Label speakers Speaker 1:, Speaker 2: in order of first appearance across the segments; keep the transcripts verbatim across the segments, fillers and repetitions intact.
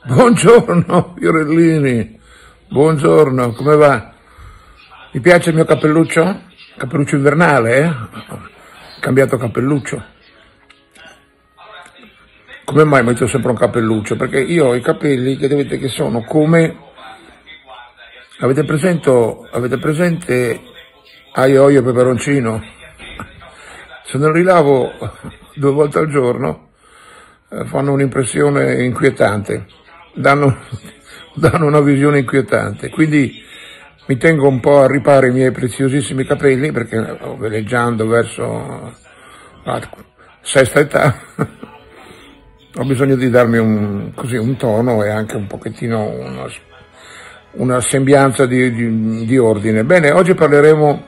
Speaker 1: Buongiorno Fiorellini, buongiorno, come va? Mi piace il mio cappelluccio? Cappelluccio invernale, eh? Ho cambiato cappelluccio. Come mai metto sempre un cappelluccio? Perché io ho i capelli che vedete che sono come... Avete presente, avete presente aglio, olio e peperoncino? Se non li lavo due volte al giorno eh, fanno un'impressione inquietante, danno, danno una visione inquietante. Quindi mi tengo un po' a riparo i miei preziosissimi capelli perché veleggiando verso la sesta età ho bisogno di darmi un, così, un tono e anche un pochettino una, una sembianza di, di, di ordine. Bene, oggi parleremo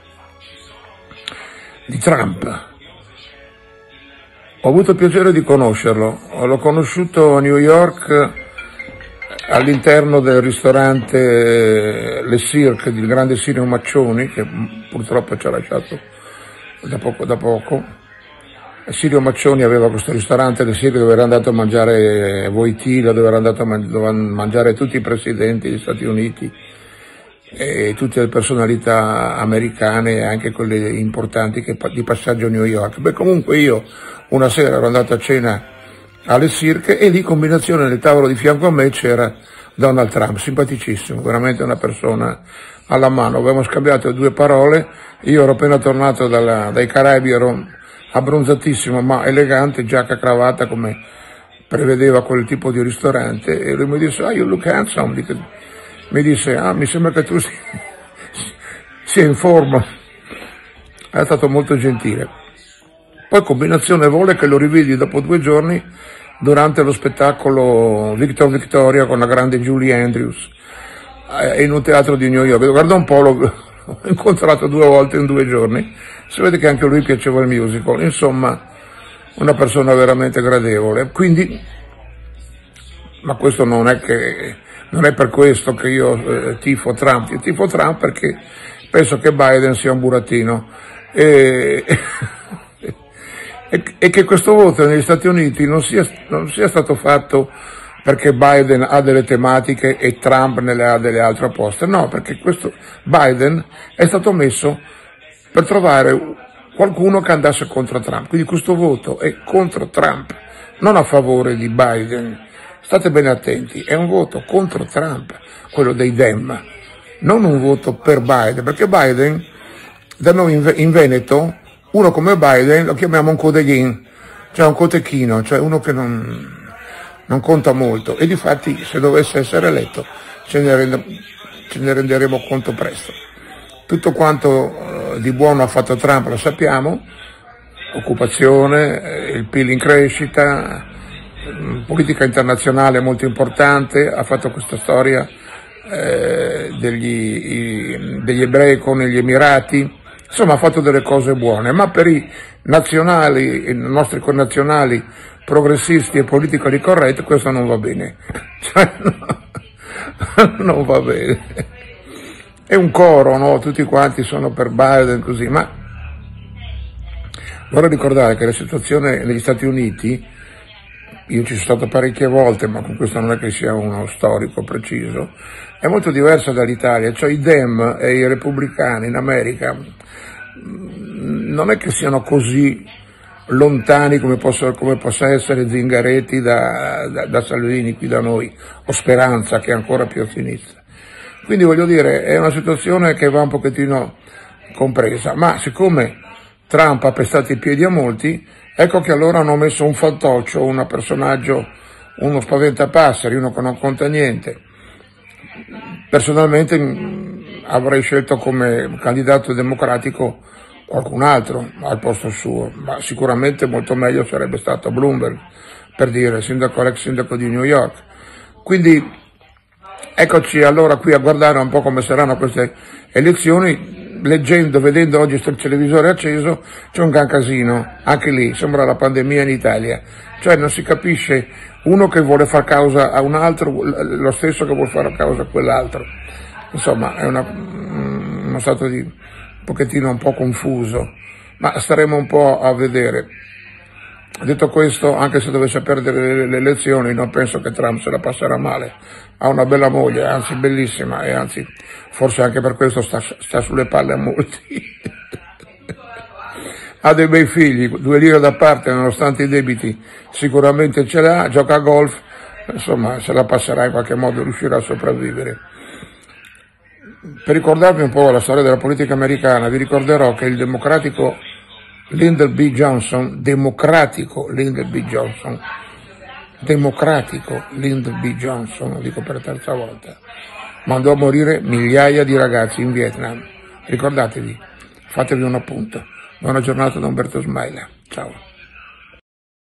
Speaker 1: di Trump. Ho avuto il piacere di conoscerlo, l'ho conosciuto a New York all'interno del ristorante Le Cirque del grande Sirio Maccioni, che purtroppo ci ha lasciato da poco. Da poco. Sirio Maccioni aveva questo ristorante Le Cirque dove era andato a mangiare Wojtyla, dove era andato a man- dove mangiare tutti i presidenti degli Stati Uniti e tutte le personalità americane e anche quelle importanti che di passaggio a New York. Beh, comunque io una sera ero andato a cena alle Cirque e lì in combinazione nel tavolo di fianco a me c'era Donald Trump, simpaticissimo, veramente una persona alla mano. Avevamo scambiato due parole, io ero appena tornato dalla, dai Caraibi, ero abbronzatissimo ma elegante, giacca, cravatta come prevedeva quel tipo di ristorante, e lui mi disse, ah, you look handsome, mi disse, ah, mi sembra che tu sia, sia in forma. È stato molto gentile. Poi combinazione vuole che lo rividi dopo due giorni durante lo spettacolo Victor Victoria con la grande Julie Andrews in un teatro di New York. Guarda un po', l'ho incontrato due volte in due giorni, si vede che anche a lui piaceva il musical, insomma una persona veramente gradevole. Quindi, ma questo non è che non è per questo che io eh, tifo Trump, io tifo Trump perché penso che Biden sia un burattino e, e, e che questo voto negli Stati Uniti non sia, non sia stato fatto perché Biden ha delle tematiche e Trump ne ha delle altre opposte, no, perché questo Biden è stato messo per trovare qualcuno che andasse contro Trump, quindi questo voto è contro Trump, non a favore di Biden. State bene attenti, è un voto contro Trump, quello dei Dem, non un voto per Biden, perché Biden, da noi in Veneto, uno come Biden lo chiamiamo un codeghino, cioè un cotechino, cioè uno che non, non conta molto, e difatti se dovesse essere eletto ce ne, rende, ce ne renderemo conto presto. Tutto quanto eh, di buono ha fatto Trump lo sappiamo, occupazione, eh, il P I L in crescita, politica internazionale molto importante, ha fatto questa storia eh, degli, i, degli ebrei con gli Emirati, insomma ha fatto delle cose buone, ma per i nazionali, i nostri connazionali progressisti e politically correct questo non va bene, cioè, no, non va bene. È un coro, no? Tutti quanti sono per Biden così, ma vorrei ricordare che la situazione negli Stati Uniti, io ci sono stato parecchie volte, ma con questo non è che sia uno storico preciso, è molto diversa dall'Italia, cioè i Dem e i repubblicani in America non è che siano così lontani come, posso, come possa essere Zingaretti da, da, da Salvini qui da noi, o Speranza che è ancora più a sinistra. Quindi voglio dire, è una situazione che va un pochettino compresa, ma siccome Trump ha pestato i piedi a molti, ecco che allora hanno messo un fantoccio, un personaggio, uno spaventapasseri, uno che non conta niente. Personalmente mh, avrei scelto come candidato democratico qualcun altro al posto suo, ma sicuramente molto meglio sarebbe stato Bloomberg, per dire, sindaco, l'ex sindaco di New York. Quindi eccoci allora qui a guardare un po' come saranno queste elezioni, leggendo, vedendo oggi sul televisore acceso, c'è un gran casino, anche lì, sembra la pandemia in Italia, cioè non si capisce uno che vuole far causa a un altro, lo stesso che vuole fare causa a quell'altro, insomma è una, uno stato di un pochettino un po' confuso, ma staremo un po' a vedere. Detto questo, anche se dovesse perdere le elezioni, non penso che Trump se la passerà male. Ha una bella moglie, anzi bellissima, e anzi forse anche per questo sta, sta sulle palle a molti. Ha dei bei figli, due lire da parte, nonostante i debiti sicuramente ce l'ha, gioca a golf, insomma se la passerà in qualche modo, riuscirà a sopravvivere. Per ricordarvi un po' la storia della politica americana, vi ricorderò che il democratico Lyndon B. Johnson, democratico Lyndon B. Johnson, democratico Lyndon B. Johnson, lo dico per la terza volta, mandò a morire migliaia di ragazzi in Vietnam. Ricordatevi, fatevi un appunto. Buona giornata da Umberto Smaila. Ciao.